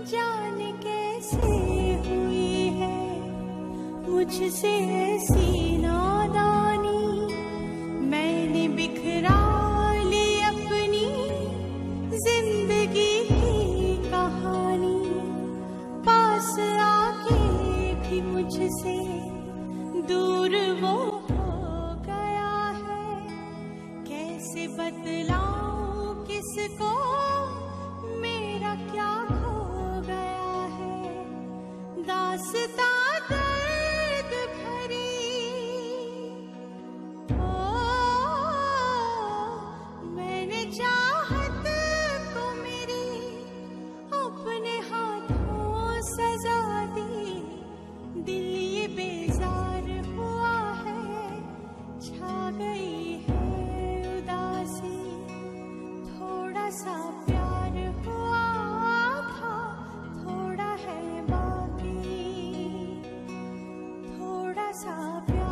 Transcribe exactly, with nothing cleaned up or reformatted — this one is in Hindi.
जाने कैसे हुई है मुझसे ऐसी नादानी। मैंने बिखरा ली अपनी जिंदगी की कहानी। पास आके भी मुझसे दूर वो हो गया है। कैसे बतलाऊं किसको मेरा क्या हो गया है। दास्तां दर्द भरी ओ, मैंने चाहत को मेरी अपने हाथों सजा दी। दिल ये बेजार हुआ है, छा गई है उदासी। थोड़ा सा प्यार हुआ था, थोड़ा है बाकी। थोड़ा सा प्यार